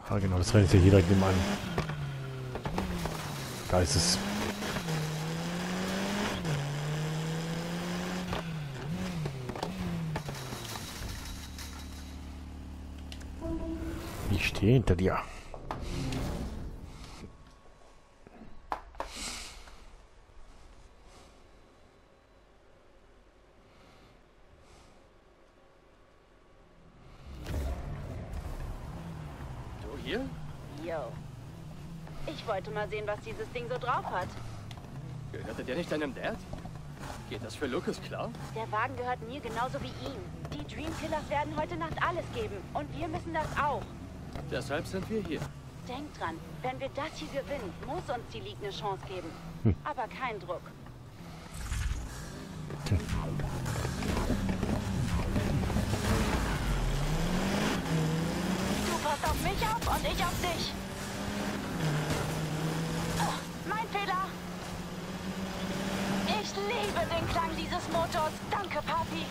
Ah, genau, das rennt ja hier direkt nebenan. Da ist es. Ich stehe hinter dir. Du hier? Jo. Ich wollte mal sehen, was dieses Ding so drauf hat. Gehörte der nicht deinem Dad? Geht das für Lucas klar? Der Wagen gehört mir genauso wie ihm. Die Dream Killers werden heute Nacht alles geben. Und wir müssen das auch. Deshalb sind wir hier. Denk dran, wenn wir das hier gewinnen, muss uns die League eine Chance geben. Aber kein Druck. Du passt auf mich auf und ich auf dich. Mein Fehler. Ich liebe den Klang dieses Motors. Danke, Papi.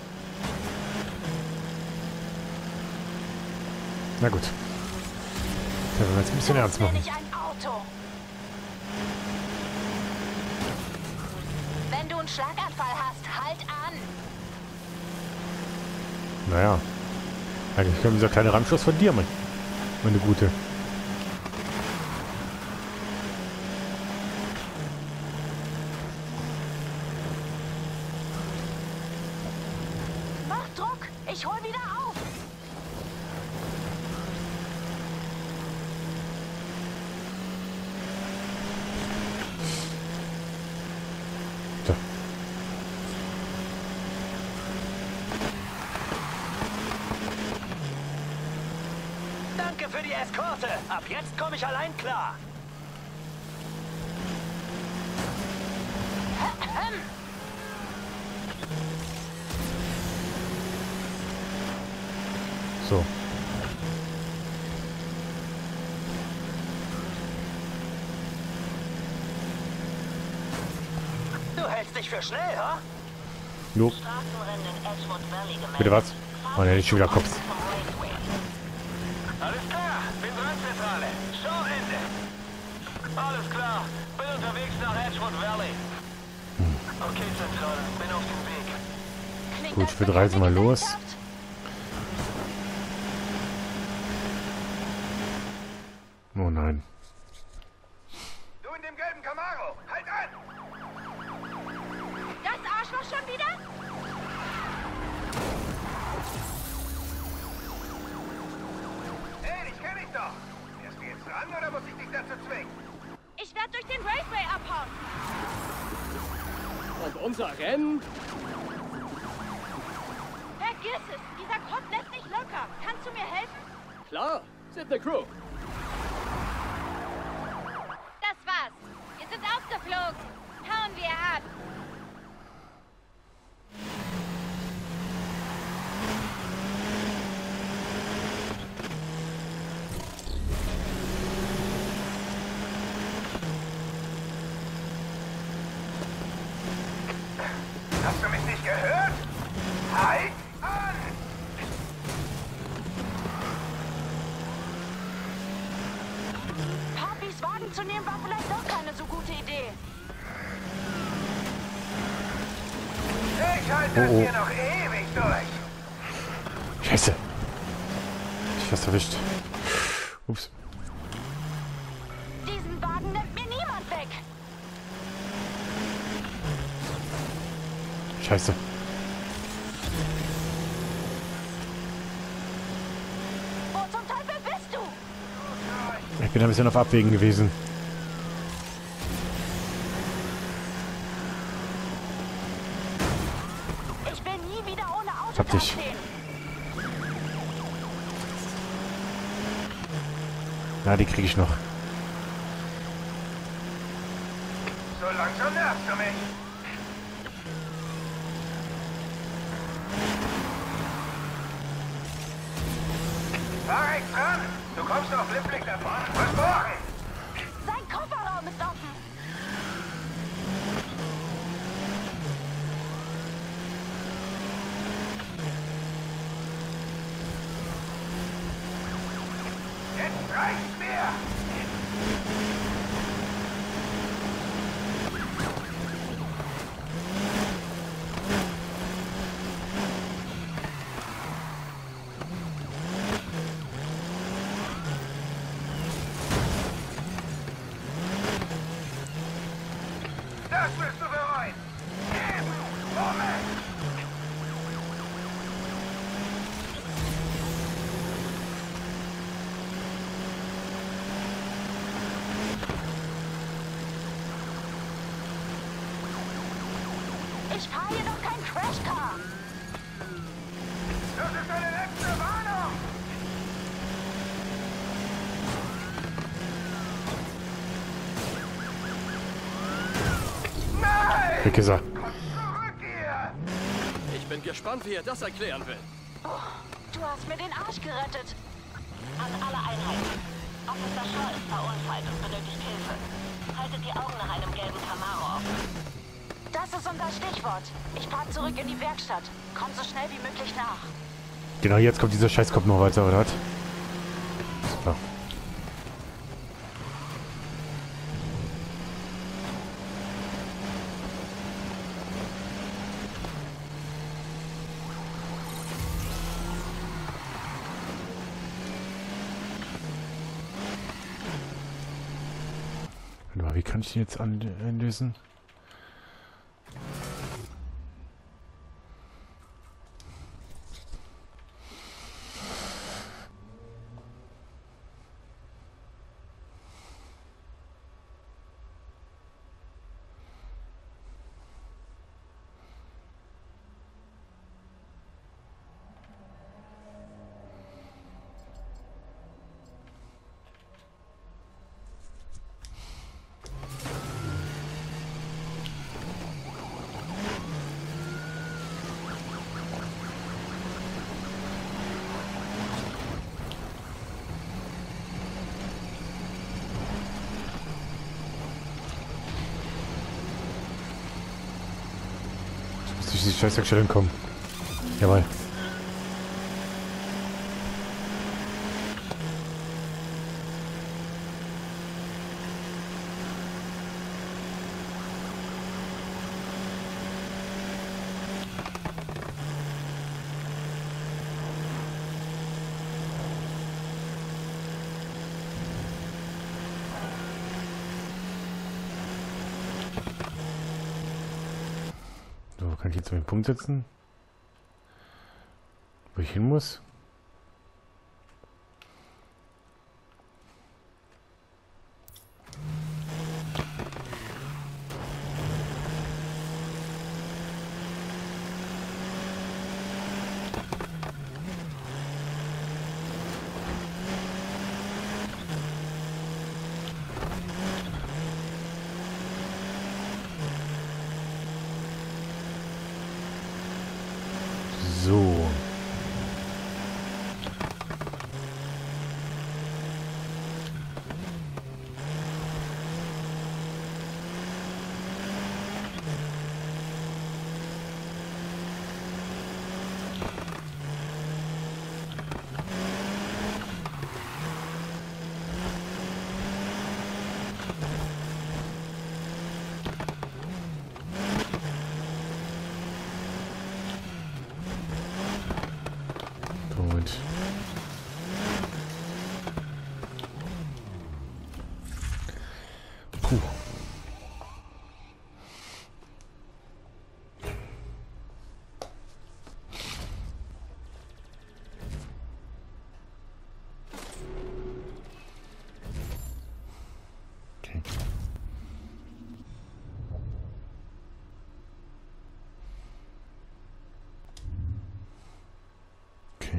Na gut. Da werden wir jetzt ein bisschen ernst machen. Das nenne ich ein Auto. Wenn du einen Schlaganfall hast, halt an. Naja. Eigentlich können dieser kleine Rammschuss von dir, meine Gute. Mach Druck. Ich hol wieder auf. So. Danke für die Eskorte. Ab jetzt komme ich allein klar. So. Du hältst dich für schnell, ha? Jo. Straßenrennen in Edgewood Valley gemeldet. Bitte was? Oh ne, nicht schon wieder Kopf. Alles klar, bin dran, Zentrale. Showende. Alles klar, bin unterwegs nach Edgewood Valley. Okay, Zentrale, bin auf dem Weg. Klingt, Gut, als wir wenn reisen ihr mal los. Gesellschaft- Oh nein. Du in dem gelben Camaro, halt an! Das Arschloch schon wieder? Hey, ich kenn dich doch. Fährst du jetzt ran oder muss ich dich dazu zwingen? Ich werde durch den Raceway abhauen. Und unser Rennen? Vergiss es. Dieser Kopf lässt nicht locker. Kannst du mir helfen? Klar, sind eine Crew. Das war's. Wir sind aufgeflogen. Hauen wir ab. Hast du mich nicht gehört? Halt an! Papis Wagen zu nehmen war vielleicht doch keine so gute Idee. Ich halte das Oh, oh. hier noch ewig durch. Scheiße. Ich fast erwischt. Ups. Diesen Wagen nimmt mir niemand weg. Scheiße. Wo zum Teufel bist du? Ich bin ein bisschen auf Abwägen gewesen. Ich will nie wieder ohne Auto Hab dich. dastehen. Na, die kriege ich noch. So langsam nervst du mich. Fahr rechts ran. Du kommst auf Flipflick davon. Versprochen. Sein Kofferraum ist offen. Jetzt Das bist du bereuen! Eben! Moment! Ich fahre hier doch kein Crashcar. Das ist deine letzte Warnung! Nein! Weg ist er. Zurück hier! Ich bin gespannt, wie er das erklären will. Du hast mir den Arsch gerettet. An alle Einheiten. Officer Shaw ist verunfallt und benötigt Hilfe. Haltet die Augen nach einem gelben Camaro offen. Das ist unser Stichwort. Ich fahre zurück in die Werkstatt. Komm so schnell wie möglich nach. Genau, jetzt kommt dieser Scheißkopf noch weiter, oder? Super. Warte mal, wie kann ich den jetzt einlösen? Durch die Scheißwerkstelle kommen. Jawohl. So, kann ich jetzt auf den Punkt setzen? Wo ich hin muss? So. Moment. Puh. Okay. Okay.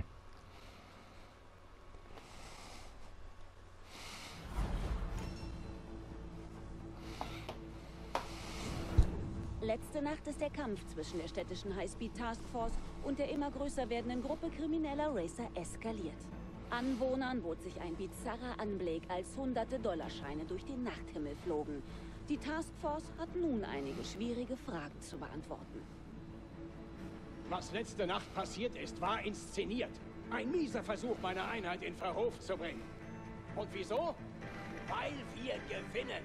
Letzte Nacht ist der Kampf zwischen der städtischen Highspeed Taskforce und der immer größer werdenden Gruppe krimineller Racer eskaliert. Anwohnern bot sich ein bizarrer Anblick, als hunderte Dollarscheine durch den Nachthimmel flogen. Die Taskforce hat nun einige schwierige Fragen zu beantworten. Was letzte Nacht passiert ist, war inszeniert. Ein mieser Versuch, meine Einheit in Verruf zu bringen. Und wieso? Weil wir gewinnen.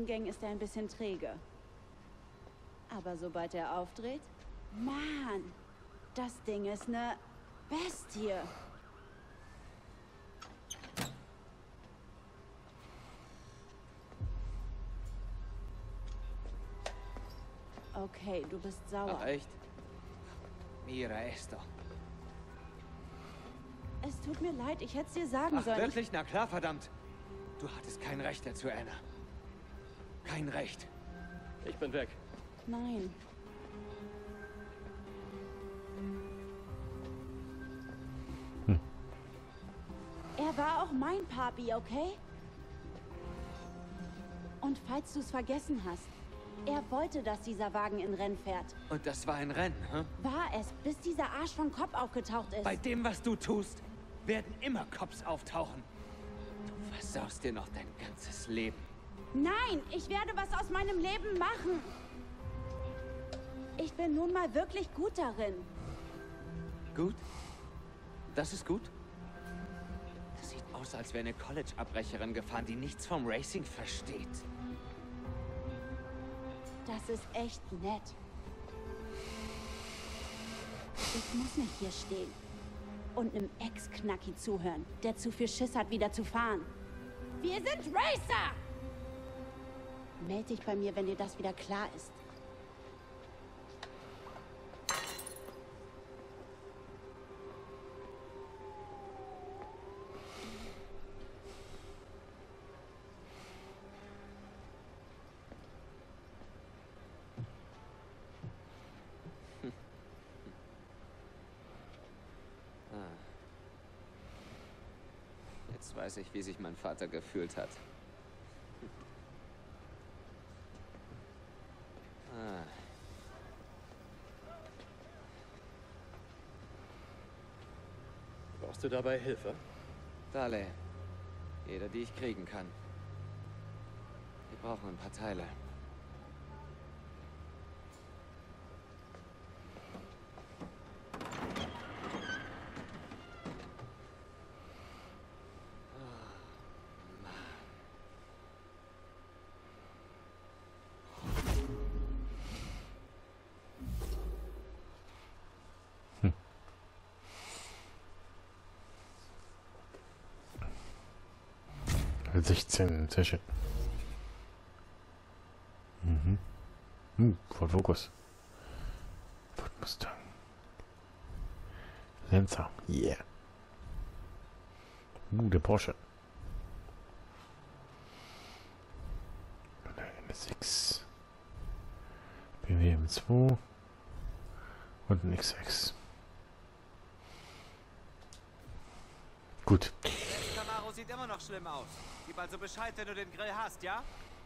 Bodengang ist er ein bisschen träge. Aber sobald er aufdreht, Mann, das Ding ist eine Bestie. Okay, du bist sauer. Ach echt? Mira esto. Es tut mir leid, ich hätte es dir sagen Ach sollen. wirklich? Na klar, verdammt. Du hattest kein Recht dazu, Anna. Kein Recht. Ich bin weg. Nein. Er war auch mein Papi, okay? Und falls du es vergessen hast, er wollte, dass dieser Wagen in Rennen fährt. Und das war ein Rennen, hä? War es, bis dieser Arsch von Cobb aufgetaucht ist. Bei dem, was du tust, werden immer Cops auftauchen. Du versaust dir noch dein ganzes Leben. Nein, ich werde was aus meinem Leben machen. Ich bin nun mal wirklich gut darin. Gut? Das ist gut? Das sieht aus, als wäre eine College-Abbrecherin gefahren, die nichts vom Racing versteht. Das ist echt nett. Ich muss nicht hier stehen und einem Ex-Knacki zuhören, der zu viel Schiss hat, wieder zu fahren. Wir sind Racer! Meld dich bei mir, wenn dir das wieder klar ist. Jetzt weiß ich, wie sich mein Vater gefühlt hat. Brauchst du dabei Hilfe? Dale. Jeder, die ich kriegen kann. Wir brauchen ein paar Teile. Level 16, sehr schön. Ford Focus. Ford Mustang. Lancer, yeah. Der Porsche. Eine 6. BMW M2. Und ein X6. Gut. Der Camaro sieht immer noch schlimm aus. Gib also Bescheid, wenn du den Grill hast, ja?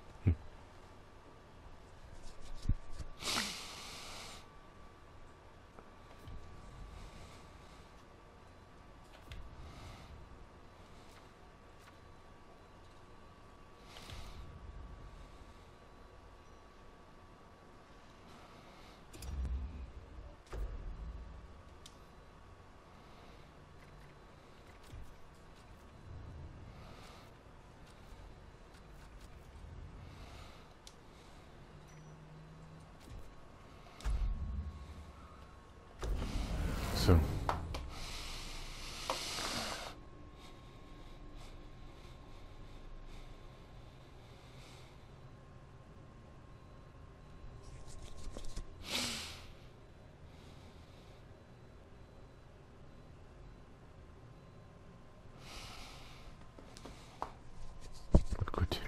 So. Gut.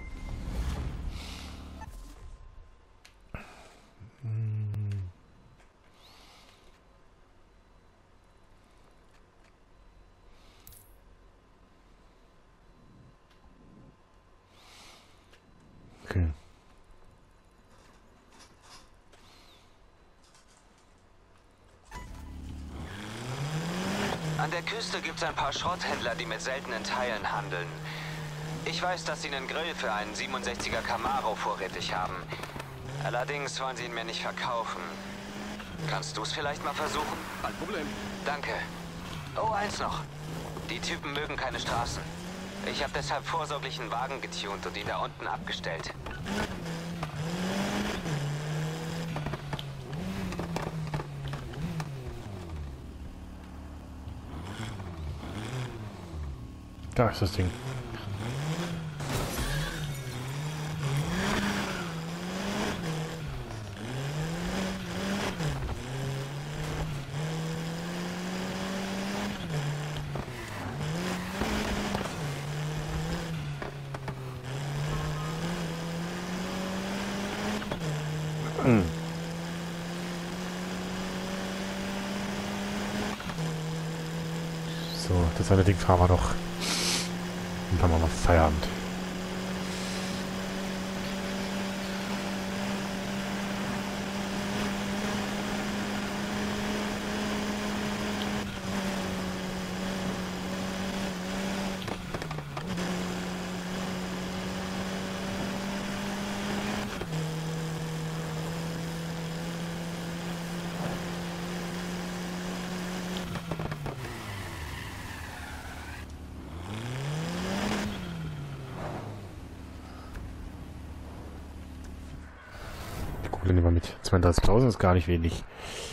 Okay. An der Küste gibt's ein paar Schrotthändler, die mit seltenen Teilen handeln. Ich weiß, dass sie einen Grill für einen 67er Camaro vorrätig haben. Allerdings wollen sie ihn mir nicht verkaufen. Kannst du es vielleicht mal versuchen? Kein Problem. Danke. Oh, eins noch. Die Typen mögen keine Straßen. Ich habe deshalb vorsorglich einen Wagen getunt und ihn da unten abgestellt. Da ist das Ding. So, das eine Ding fahren wir noch. Und dann machen wir Feierabend. Kohle nehmen wir mit. 32.000 ist gar nicht wenig.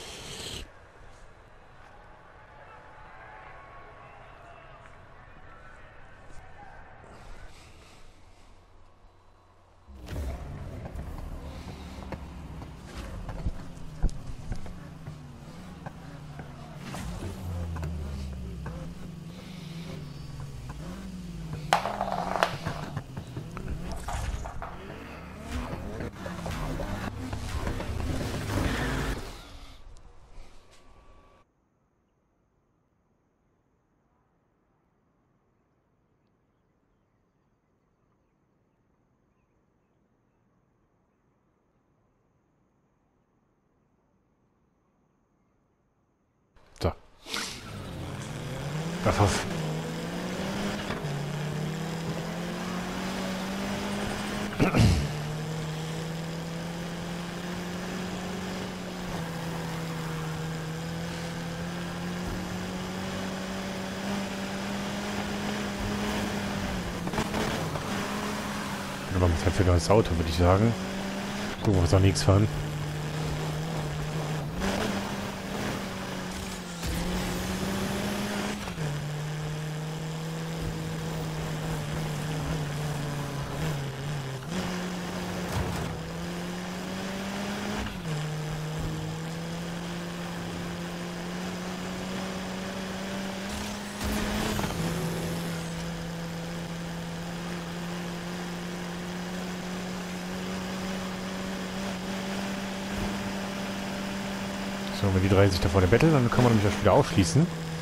So. Das war's. Aber mit Zeit für ein neues Auto, würde ich sagen. Gucken, wir uns auch nichts fahren. So, wenn die drei sich da vorne betteln, dann kann man nämlich das Spiel aufschließen.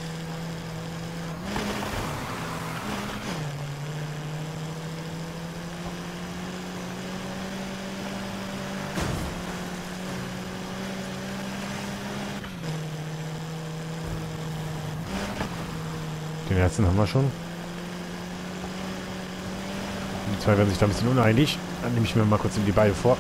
Den ersten haben wir schon. Die zwei werden sich da ein bisschen uneinig. Dann nehme ich mir mal kurz in die Beine vor.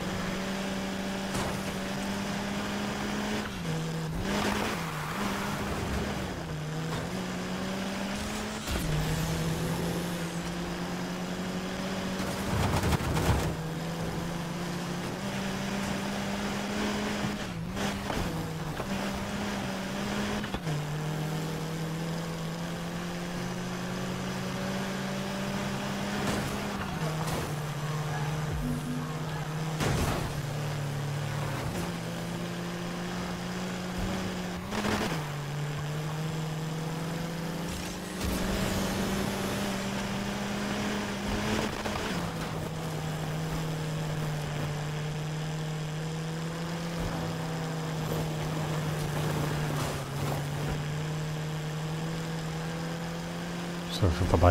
So, schon vorbei.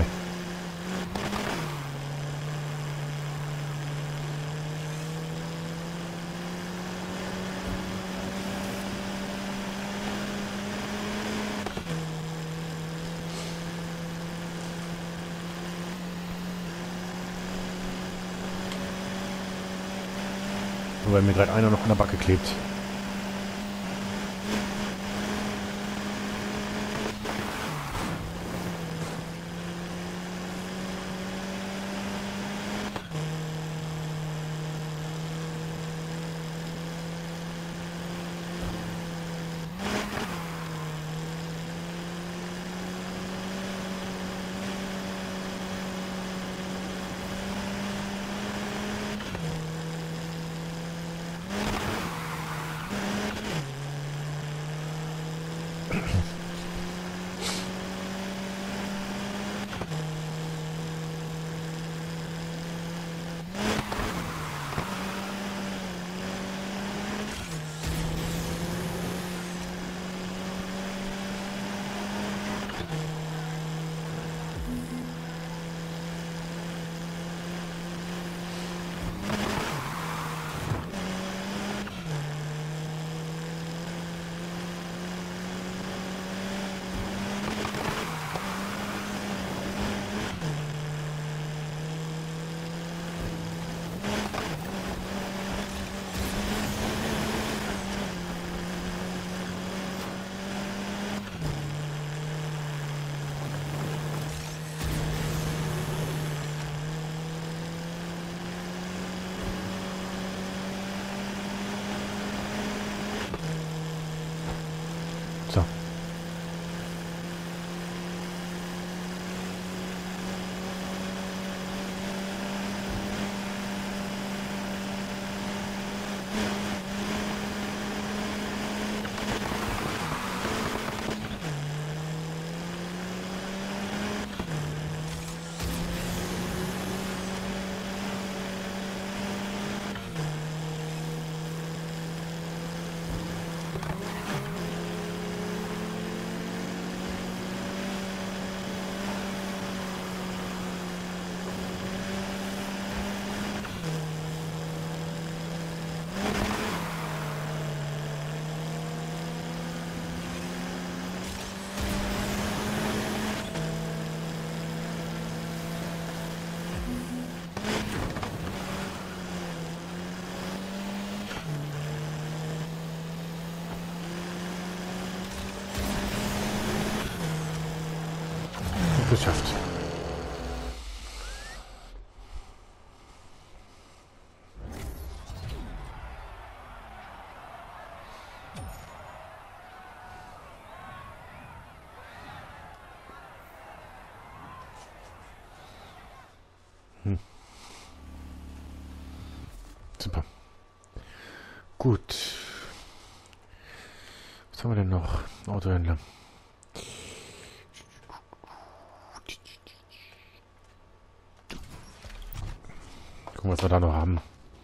Wobei mir gerade einer noch an der Backe klebt. Geschafft. Super. Gut. Was haben wir denn noch? Autohändler. Gucken, was wir da noch haben.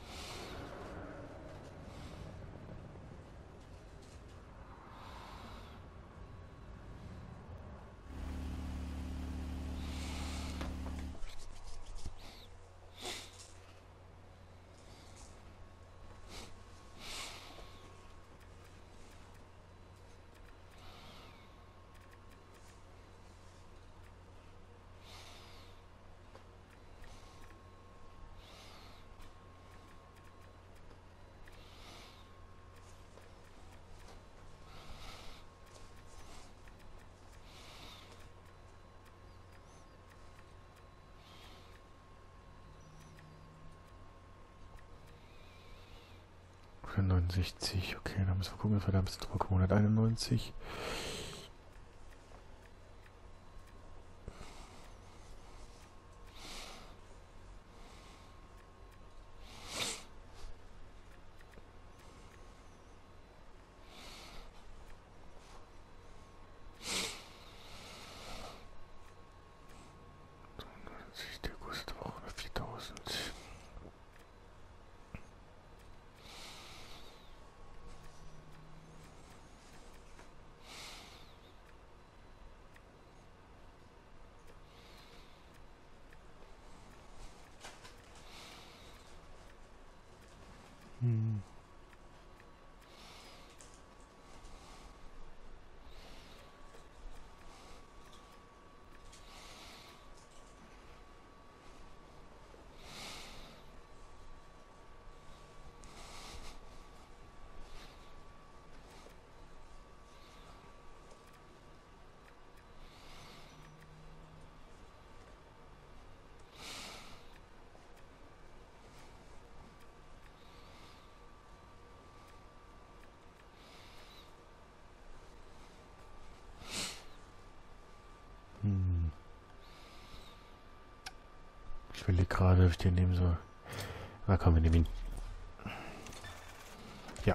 Für 69, okay, dann müssen wir gucken, dass wir da ein bisschen drüber kommen. 191. Der kostet auch 4000. Ich will gerade, ob ich den nehmen soll. Na komm, wir nehmen ihn. Ja.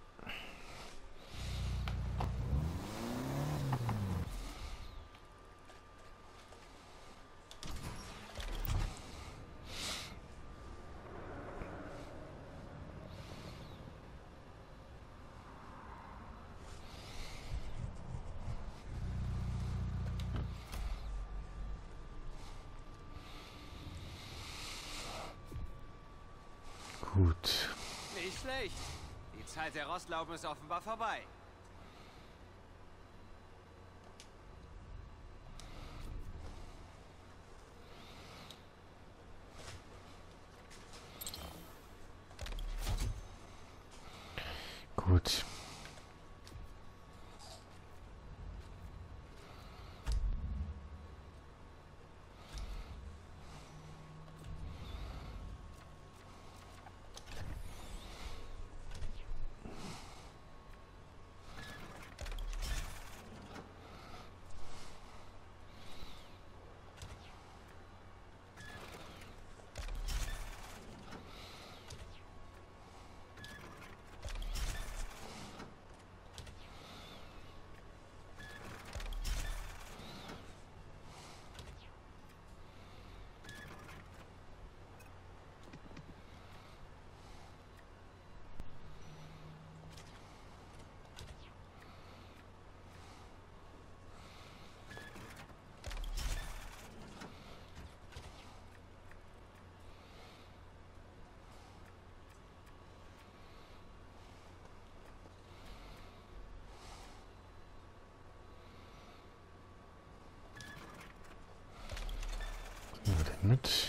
Gut. Nicht schlecht. Die Zeit der Rostlauben ist offenbar vorbei. Gut. Nehmen wir den mit.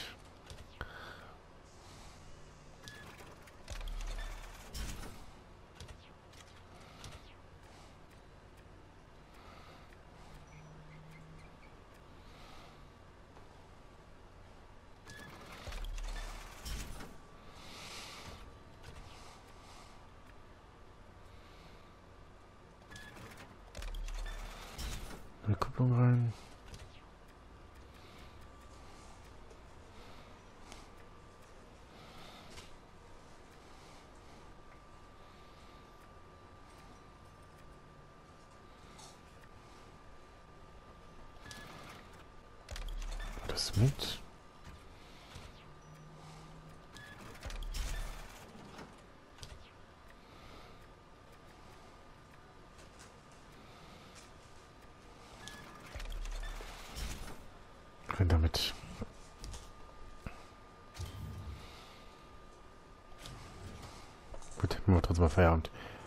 Eine Kupplung rein. Das mit. Rein damit. Gut, machen wir trotzdem mal Feierabend.